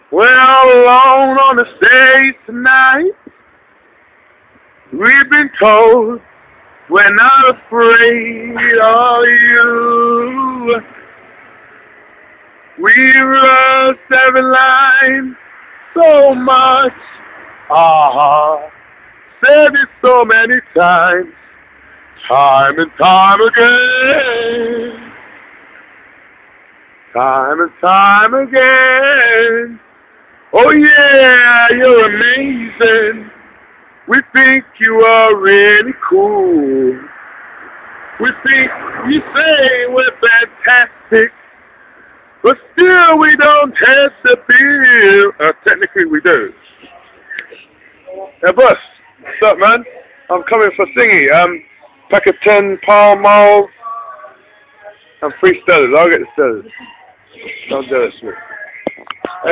We're all alone on the stage tonight. We've been told we're not afraid of you. We rehearsed every line so much. Said it so many times, time and time again. Time and time again. Oh yeah, you're amazing. We think you are really cool. We think you say we're fantastic, but still we don't have the bill. Technically we do. Yeah, boss. What's up, man? I'm coming for thingy. Pack of 10 Pall Malls and 3 Stellas. I'll get the Stellas. Don't do it, Smith.